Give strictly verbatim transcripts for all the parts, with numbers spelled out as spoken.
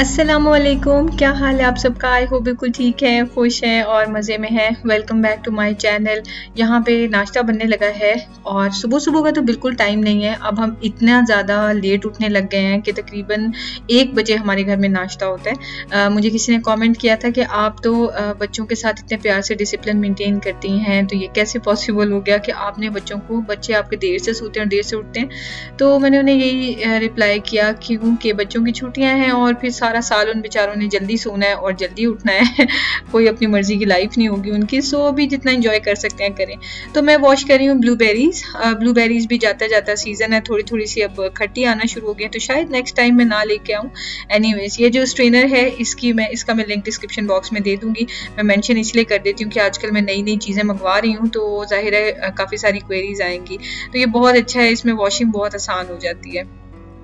अस्सलामुअलैकुम, क्या हाल है आप सबका। आई होप बिल्कुल ठीक है, खुश हैं और मज़े में हैं। Welcome back to my channel. यहाँ पे नाश्ता बनने लगा है और सुबह सुबह का तो बिल्कुल टाइम नहीं है। अब हम इतना ज़्यादा लेट उठने लग गए हैं कि तकरीबन एक बजे हमारे घर में नाश्ता होता है। आ, मुझे किसी ने कमेंट किया था कि आप तो आ, बच्चों के साथ इतने प्यार से डिसिप्लिन मेंटेन करती हैं, तो ये कैसे पॉसिबल हो गया कि आपने बच्चों को, बच्चे आपके देर से सोते हैं और देर से उठते हैं। तो मैंने उन्हें यही रिप्लाई किया क्योंकि बच्चों की छुट्टियाँ हैं और फिर सारा साल उन बेचारों ने जल्दी सोना है और जल्दी उठना है। कोई अपनी मर्जी की लाइफ नहीं होगी उनकी, सो भी जितना एंजॉय कर सकते हैं करें। तो मैं वॉश कर रही हूँ ब्लूबेरीज। ब्लूबेरीज भी जाता जाता सीजन है, थोड़ी थोड़ी सी अब खट्टी आना शुरू हो गई, तो शायद नेक्स्ट टाइम मैं ना लेके आऊँ। एनीवेज, ये जो स्ट्रेनर है इसकी मैं इसका मैं लिंक डिस्क्रिप्शन बॉक्स में दे दूंगी। मैं मेंशन इसलिए कर देती हूँ कि आजकल मैं नई नई चीज़ें मंगवा रही हूँ, तो जाहिर है काफ़ी सारी क्वेरीज आएंगी। तो ये बहुत अच्छा है, इसमें वॉशिंग बहुत आसान हो जाती है।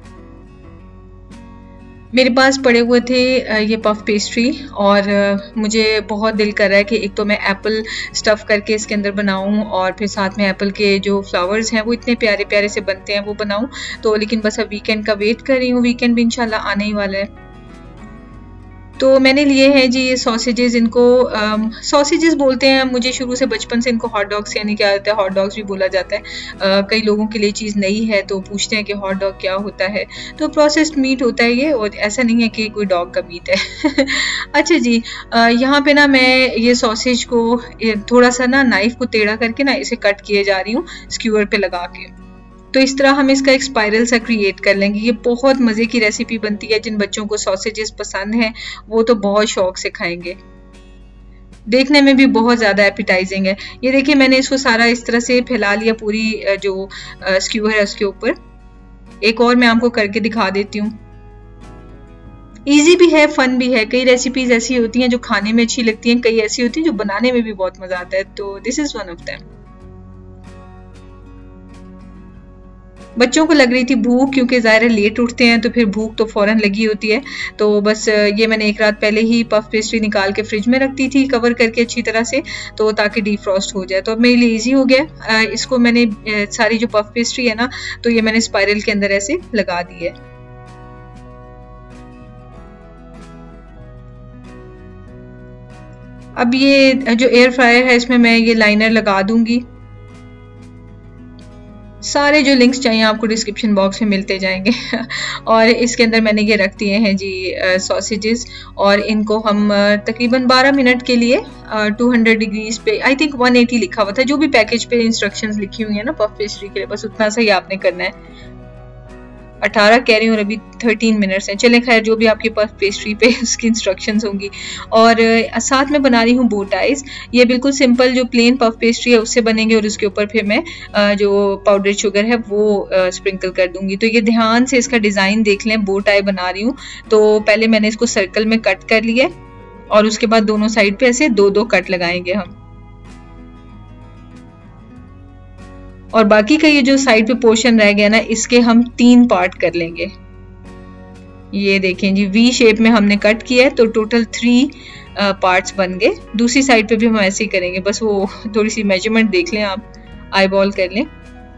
मेरे पास पड़े हुए थे ये पफ पेस्ट्री और मुझे बहुत दिल कर रहा है कि एक तो मैं एप्पल स्टफ़ करके इसके अंदर बनाऊं और फिर साथ में एप्पल के जो फ्लावर्स हैं वो इतने प्यारे प्यारे से बनते हैं वो बनाऊं। तो लेकिन बस अब वीकेंड का वेट कर रही हूँ, वीकेंड भी इंशाल्लाह आने ही वाला है। तो मैंने लिए हैं जी ये सॉसेजेस। इनको सॉसेजेस बोलते हैं, मुझे शुरू से बचपन से इनको हॉट डॉग्स यानी क्या होता है, हॉट डॉग्स भी बोला जाता है। आ, कई लोगों के लिए चीज़ नई है तो पूछते हैं कि हॉट डॉग क्या होता है। तो प्रोसेस्ड मीट होता है ये, और ऐसा नहीं है कि कोई डॉग का मीट है। अच्छा जी, यहाँ पे ना मैं ये सॉसेज को थोड़ा सा ना नाइफ को टेढ़ा करके ना इसे कट किए जा रही हूँ स्क्यूअर पे लगा के। तो इस तरह हम इसका एक स्पाइरल सा क्रिएट कर लेंगे। ये बहुत मज़े की रेसिपी बनती है। जिन बच्चों को सॉसेजेस पसंद हैं वो तो बहुत शौक से खाएंगे, देखने में भी बहुत ज़्यादा एपिटाइजिंग है। ये देखिए मैंने इसको सारा इस तरह से फैला लिया, पूरी जो स्क्यूअर है उसके ऊपर। एक और मैं आपको करके दिखा देती हूँ। ईजी भी है, फन भी है। कई रेसिपीज ऐसी होती हैं जो खाने में अच्छी लगती हैं, कई ऐसी होती हैं जो बनाने में भी बहुत मज़ा आता है। तो this is one of them. बच्चों को लग रही थी भूख, क्योंकि ज़ाहिर है लेट उठते हैं तो फिर भूख तो फ़ौरन लगी होती है। तो बस ये मैंने एक रात पहले ही पफ पेस्ट्री निकाल के फ्रिज में रख दी थी कवर करके अच्छी तरह से, तो ताकि डीफ्रॉस्ट हो जाए। तो अब मेरे लिए इजी हो गया। इसको मैंने सारी जो पफ पेस्ट्री है ना, तो ये मैंने स्पाइरल के अंदर ऐसे लगा दी है। अब ये जो एयर फ्रायर है इसमें मैं ये लाइनर लगा दूंगी। सारे जो लिंक्स चाहिए आपको डिस्क्रिप्शन बॉक्स में मिलते जाएंगे। और इसके अंदर मैंने ये रख दिए हैं जी सॉसेजेस, और इनको हम तकरीबन बारह मिनट के लिए टू हंड्रेड डिग्रीज पे, आई थिंक वन एटी लिखा हुआ था, जो भी पैकेज पे इंस्ट्रक्शंस लिखी हुई है ना पफ पेस्ट्री के लिए, बस उतना सा ही आपने करना है। अठारह कह रही हूँ और अभी थर्टीन मिनट्स हैं। चलें खैर, जो भी आपके पास पेस्ट्री पे उसकी इंस्ट्रक्शंस होंगी। और साथ में बना रही हूँ बो टाइज। ये बिल्कुल सिंपल जो प्लेन पफ पेस्ट्री है उससे बनेंगे, और उसके ऊपर फिर मैं जो पाउडर शुगर है वो स्प्रिंकल कर दूंगी। तो ये ध्यान से इसका डिज़ाइन देख लें। बो टाई बना रही हूँ, तो पहले मैंने इसको सर्कल में कट कर लिया और उसके बाद दोनों साइड पे ऐसे दो दो कट लगाएंगे हम। और बाकी का ये जो साइड पे पोर्शन रह गया ना, इसके हम तीन पार्ट कर लेंगे। ये देखें जी, वी शेप में हमने कट किया है, तो टोटल थ्री पार्ट्स बन गए। दूसरी साइड पे भी हम ऐसे ही करेंगे, बस वो थोड़ी सी मेजरमेंट देख लें आप, आई बॉल कर लें।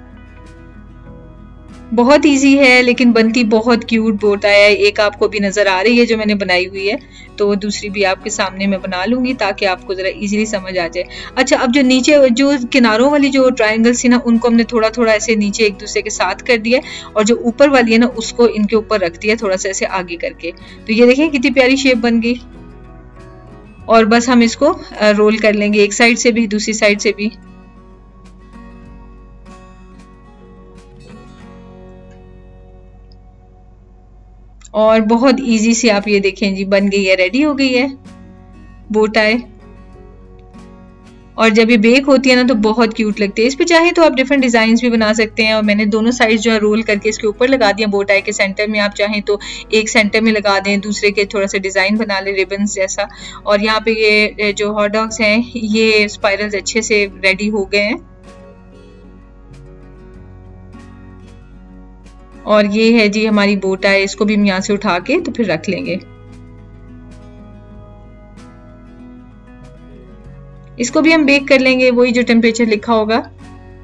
बहुत इजी है लेकिन बनती बहुत क्यूट बोट आया है। एक आपको भी नज़र आ रही है जो मैंने बनाई हुई है, तो दूसरी भी आपके सामने मैं बना लूँगी ताकि आपको ज़रा इजीली समझ आ जाए। अच्छा, अब जो नीचे जो किनारों वाली जो ट्रायंगल्स थी ना, उनको हमने थोड़ा थोड़ा ऐसे नीचे एक दूसरे के साथ कर दिया, और जो ऊपर वाली है ना उसको इनके ऊपर रख दिया थोड़ा सा ऐसे आगे करके। तो ये देखें कितनी प्यारी शेप बन गई। और बस हम इसको रोल कर लेंगे, एक साइड से भी दूसरी साइड से भी। और बहुत इजी से आप ये देखें जी बन गई है, रेडी हो गई है बो टाई। और जब ये बेक होती है ना तो बहुत क्यूट लगती है। इस पे चाहे तो आप डिफरेंट डिजाइन भी बना सकते हैं, और मैंने दोनों साइड जो है रोल करके इसके ऊपर लगा दिया बो टाई के सेंटर में। आप चाहें तो एक सेंटर में लगा दें, दूसरे के थोड़ा सा डिजाइन बना ले रिबन्स जैसा। और यहाँ पे ये जो हॉट डॉग्स हैं ये स्पाइरल्स अच्छे से रेडी हो गए हैं। और ये है जी हमारी बो टाई, इसको भी हम यहाँ से उठा के तो फिर रख लेंगे। इसको भी हम बेक कर लेंगे, वही जो टेम्परेचर लिखा होगा।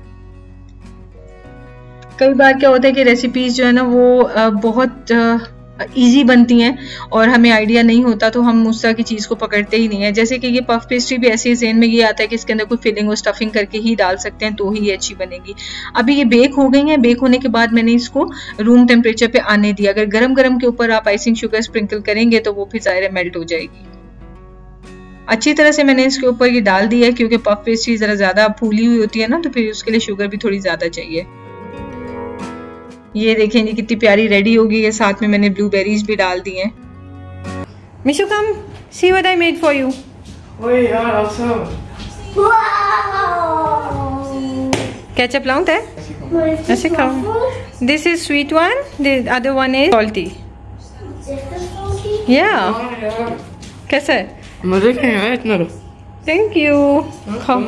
कई बार क्या होता है कि रेसिपीज जो है ना वो बहुत इजी बनती हैं और हमें आइडिया नहीं होता तो हम उस तरह की चीज़ को पकड़ते ही नहीं है। जैसे कि ये पफ पेस्ट्री भी ऐसे ही ज़हन में ये आता है कि इसके अंदर कोई फिलिंग और स्टफिंग करके ही डाल सकते हैं तो ही ये अच्छी बनेगी। अभी ये बेक हो गई हैं। बेक होने के बाद मैंने इसको रूम टेम्परेचर पे आने दिया। अगर गरम गरम के ऊपर आप आइसिंग शुगर स्प्रिंकल करेंगे तो वो फिर ज़ाहिर मेल्ट हो जाएगी। अच्छी तरह से मैंने इसके ऊपर ये डाल दिया है क्योंकि पफ पेस्ट्री ज़रा ज़्यादा फूली हुई होती है ना, तो फिर उसके लिए शुगर भी थोड़ी ज़्यादा चाहिए। ये देखें जी कितनी प्यारी रेडी होगी है। साथ में मैंने ब्लूबेरीज भी डाल दी हैं। Mishu come see what I made for you. ओए यार awesome. केचप लाऊं थे? ऐसे खाओ। This is sweet one, the other one is salty. या कैसा है? मजे के हैं इतना। Thank you. खाओ।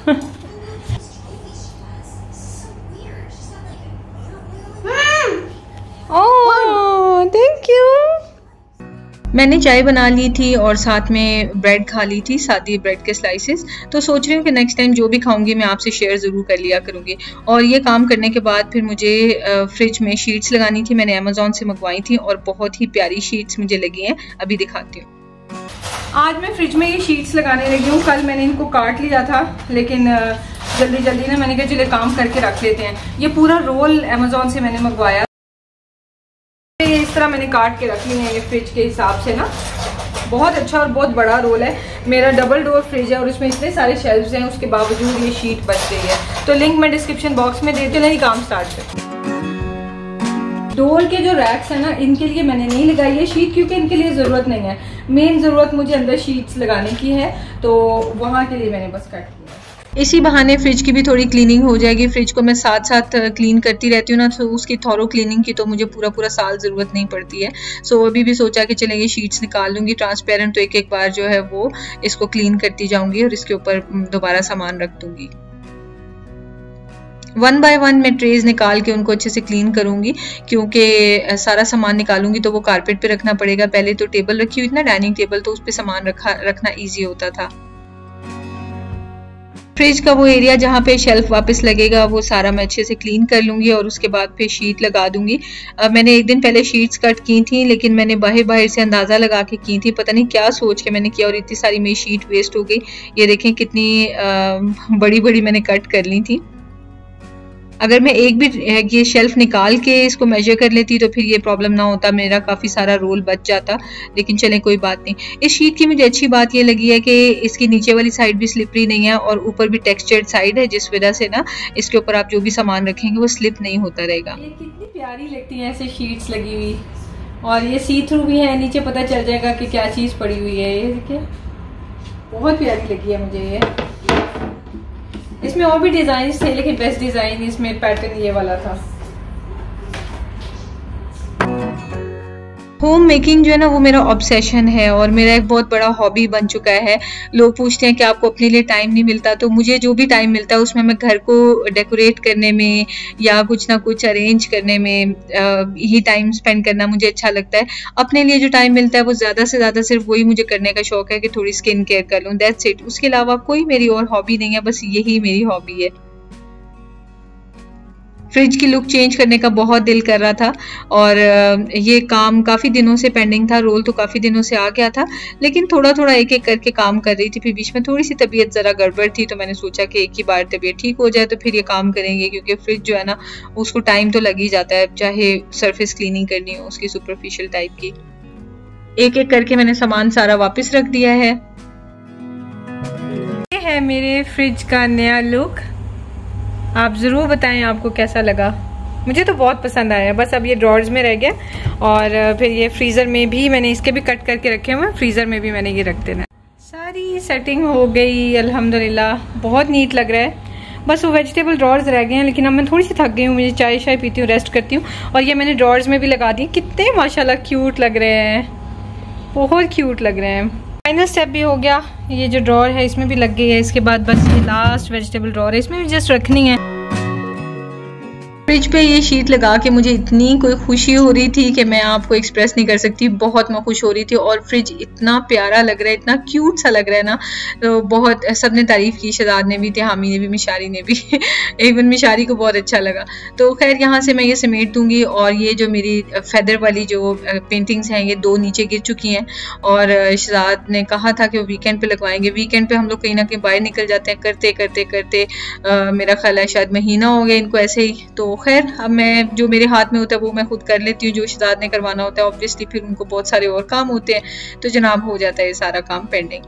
Oh thank you. मैंने चाय बना ली थी और साथ में ब्रेड खा ली थी, सादी ब्रेड के स्लाइसेस। तो सोच रही हूँ कि नेक्स्ट टाइम जो भी खाऊंगी मैं आपसे शेयर ज़रूर कर लिया करूँगी। और ये काम करने के बाद फिर मुझे फ्रिज में शीट्स लगानी थी। मैंने अमेज़ॉन से मंगवाई थी और बहुत ही प्यारी शीट्स मुझे लगी हैं। अभी दिखाती हूँ। आज मैं फ्रिज में ये शीट्स लगाने लगी हूँ। कल मैंने इनको काट लिया था लेकिन जल्दी जल्दी ना मैंने कहा चले काम करके रख लेते हैं। ये पूरा रोल अमेज़ॉन से मैंने मंगवाया। इस तरह मैंने काट के रख ली है ये फ्रिज के हिसाब से ना। बहुत अच्छा और बहुत बड़ा रोल है। मेरा डबल डोर फ्रिज है और इसमें इतने सारे शेल्फ्स हैं, उसके बावजूद ये शीट बच रही है। तो लिंक मैं डिस्क्रिप्शन बॉक्स में दे दूँ। काम स्टार्ट कर। डोर के जो रैक्स हैं ना, इनके लिए मैंने नहीं लगाई है शीट क्योंकि इनके लिए ज़रूरत नहीं है। मेन ज़रूरत मुझे अंदर शीट्स लगाने की है, तो वहाँ के लिए मैंने बस काट किया। इसी बहाने फ्रिज की भी थोड़ी क्लीनिंग हो जाएगी। फ्रिज को मैं साथ साथ क्लीन करती रहती हूँ ना, तो उसकी थॉरो क्लीनिंग की तो मुझे पूरा पूरा साल ज़रूरत नहीं पड़ती है। सो अभी भी सोचा कि चलेंगे शीट्स निकाल लूँगी ट्रांसपेरेंट, तो एक एक बार जो है वो इसको क्लीन करती जाऊँगी और इसके ऊपर दोबारा सामान रख दूँगी। वन बाय वन मैं ट्रेज निकाल के उनको अच्छे से क्लीन करूँगी क्योंकि सारा सामान निकालूंगी तो वो कारपेट पे रखना पड़ेगा। पहले तो टेबल रखी हुई थी ना, डाइनिंग टेबल, तो उस पर सामान रखा रखना ईजी होता था। फ्रिज का वो एरिया जहाँ पे शेल्फ वापस लगेगा वो सारा मैं अच्छे से क्लीन कर लूँगी और उसके बाद फिर शीट लगा दूँगी। मैंने एक दिन पहले शीट्स कट की थी लेकिन मैंने बाहर बाहर से अंदाज़ा लगा के की थी। पता नहीं क्या सोच के मैंने किया और इतनी सारी मेरी शीट वेस्ट हो गई। ये देखें कितनी बड़ी बड़ी मैंने कट कर ली थी। अगर मैं एक भी ये शेल्फ निकाल के इसको मेजर कर लेती तो फिर ये प्रॉब्लम ना होता, मेरा काफ़ी सारा रोल बच जाता। लेकिन चलें कोई बात नहीं। इस शीट की मुझे अच्छी बात ये लगी है कि इसकी नीचे वाली साइड भी स्लिपरी नहीं है और ऊपर भी टेक्सचर्ड साइड है, जिस वजह से ना इसके ऊपर आप जो भी सामान रखेंगे वो स्लिप नहीं होता रहेगा। ये कितनी प्यारी लगती है ऐसे शीट्स लगी हुई, और ये सी थ्रू भी है, नीचे पता चल जाएगा कि क्या चीज़ पड़ी हुई है। ये देखिए बहुत प्यारी लगी है मुझे ये। इसमें और भी डिजाइन थे लेकिन बेस्ट डिजाइन इसमें पैटर्न ये वाला था। होम मेकिंग जो है ना वो मेरा ऑब्सेशन है और मेरा एक बहुत बड़ा हॉबी बन चुका है। लोग पूछते हैं कि आपको अपने लिए टाइम नहीं मिलता, तो मुझे जो भी टाइम मिलता है उसमें मैं घर को डेकोरेट करने में या कुछ ना कुछ अरेंज करने में ही टाइम स्पेंड करना मुझे अच्छा लगता है। अपने लिए जो टाइम मिलता है वो ज़्यादा से ज़्यादा सिर्फ वही मुझे करने का शौक है कि थोड़ी स्किन केयर कर लूँ, दैट्स इट। उसके अलावा कोई मेरी और हॉबी नहीं है, बस यही मेरी हॉबी है। फ्रिज की लुक चेंज करने का बहुत दिल कर रहा था और ये काम काफ़ी दिनों से पेंडिंग था। रोल तो काफ़ी दिनों से आ गया था लेकिन थोड़ा थोड़ा एक एक करके काम कर रही थी। फिर बीच में थोड़ी सी तबीयत ज़रा गड़बड़ थी तो मैंने सोचा कि एक ही बार तबीयत ठीक हो जाए तो फिर ये काम करेंगे, क्योंकि फ्रिज जो है ना उसको टाइम तो लग ही जाता है, चाहे सरफेस क्लीनिंग करनी हो उसकी सुपरफिशियल टाइप की। एक एक करके मैंने सामान सारा वापस रख दिया है। ये है मेरे फ्रिज का नया लुक। आप ज़रूर बताएं आपको कैसा लगा। मुझे तो बहुत पसंद आया। बस अब ये ड्रॉर्स में रह गया और फिर ये फ्रीज़र में भी मैंने इसके भी कट करके रखे हुए हैं, फ्रीज़र में भी मैंने ये रख देना। सारी सेटिंग हो गई अल्हम्दुलिल्लाह, बहुत नीट लग रहा है। बस वो वेजिटेबल ड्रॉर्स रह गए हैं लेकिन अब मैं थोड़ी सी थक गई हूँ, मुझे चाय शाय पीती हूँ, रेस्ट करती हूँ। और ये मैंने ड्रॉर्स में भी लगा दी। कितने माशाल्लाह क्यूट लग रहे हैं, बहुत क्यूट लग रहे हैं। फाइनल स्टेप भी हो गया। ये जो ड्रॉर है इसमें भी लग गई है। इसके बाद बस ये लास्ट वेजिटेबल ड्रॉर है, इसमें भी जस्ट रखनी है। फ्रिज पे ये शीट लगा के मुझे इतनी कोई खुशी हो रही थी कि मैं आपको एक्सप्रेस नहीं कर सकती, बहुत मैं खुश हो रही थी। और फ्रिज इतना प्यारा लग रहा है, इतना क्यूट सा लग रहा है ना, तो बहुत सबने तारीफ़ की, शहजाद ने भी, तिहामी ने भी, मिशारी ने भी इवन मिशारी को बहुत अच्छा लगा। तो खैर यहाँ से मैं ये समेट दूँगी। और ये जो मेरी फेदर वाली जो पेंटिंग्स हैं ये दो नीचे गिर चुकी हैं और शहजाद ने कहा था कि वो वीकेंड पे लगवाएंगे। वीकेंड पे हम लोग कहीं ना कहीं बाहर निकल जाते हैं, करते करते करते आ, मेरा ख्याल है शायद महीना हो गया इनको ऐसे ही। तो खैर अब मैं जो मेरे हाथ में होता है वो मैं खुद कर लेती हूँ, जो शहजाद ने करवाना होता है ऑब्वियसली फिर उनको बहुत सारे और काम होते हैं, तो जनाब हो जाता है ये सारा काम पेंडिंग।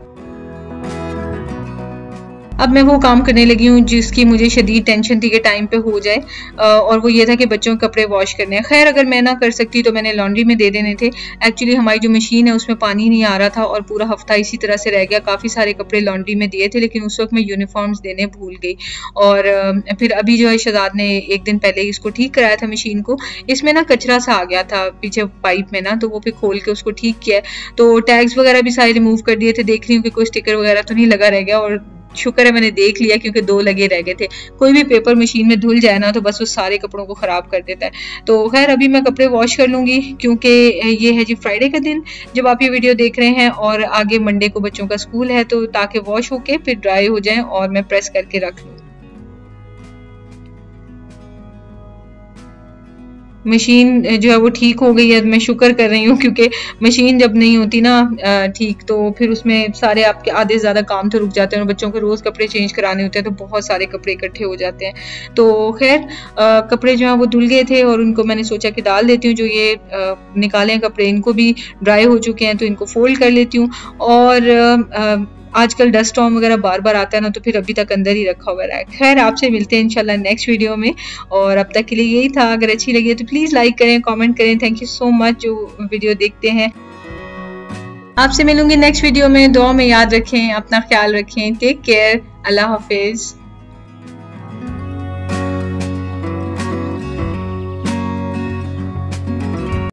अब मैं वो काम करने लगी हूँ जिसकी मुझे शदीद टेंशन थी कि टाइम पे हो जाए, और वो ये था कि बच्चों के कपड़े वॉश करने हैं। खैर अगर मैं ना कर सकती तो मैंने लॉन्ड्री में दे देने थे। एक्चुअली हमारी जो मशीन है उसमें पानी नहीं आ रहा था और पूरा हफ्ता इसी तरह से रह गया। काफ़ी सारे कपड़े लॉन्ड्री में दिए थे लेकिन उस वक्त मैं यूनिफॉर्म्स देने भूल गई। और फिर अभी जो है शहजाद ने एक दिन पहले इसको ठीक कराया था मशीन को। इसमें ना कचरा सा आ गया था पीछे पाइप में ना, तो वो फिर खोल के उसको ठीक किया। तो टैग्स वगैरह भी सारे रिमूव कर दिए थे। देख रही हूँ कि कोई स्टिकर वगैरह तो नहीं लगा रह गया, और शुक्र है मैंने देख लिया क्योंकि दो लगे रह गए थे। कोई भी पेपर मशीन में धुल जाए ना तो बस वो सारे कपड़ों को ख़राब कर देता है। तो खैर अभी मैं कपड़े वॉश कर लूँगी क्योंकि ये है जी फ्राइडे का दिन जब आप ये वीडियो देख रहे हैं, और आगे मंडे को बच्चों का स्कूल है, तो ताकि वॉश होके फिर ड्राई हो जाएं और मैं प्रेस करके रख लूँ। मशीन जो है वो ठीक हो गई है, मैं शुक्र कर रही हूँ क्योंकि मशीन जब नहीं होती ना ठीक तो फिर उसमें सारे आपके आधे से ज़्यादा काम तो रुक जाते हैं, और बच्चों को रोज़ कपड़े चेंज कराने होते हैं तो बहुत सारे कपड़े इकट्ठे हो जाते हैं। तो खैर कपड़े जो हैं वो धुल गए थे और उनको मैंने सोचा कि डाल देती हूँ। जो ये आ, निकाले हैं कपड़े इनको भी ड्राई हो चुके हैं तो इनको फोल्ड कर लेती हूँ। और आ, आजकल डस्ट स्टॉर्म वगैरह बार बार आता है ना, तो फिर अभी तक अंदर ही रखा हुआ है। खैर आपसे मिलते हैं इंशाल्लाह नेक्स्ट वीडियो में, और अब तक के लिए यही था। अगर अच्छी लगी तो प्लीज़ लाइक करें, कमेंट करें। थैंक यू सो मच जो वीडियो देखते हैं। आपसे मिलूंगी नेक्स्ट वीडियो में। दुआ में याद रखें, अपना ख्याल रखें। टेक केयर, अल्लाह हाफिज़।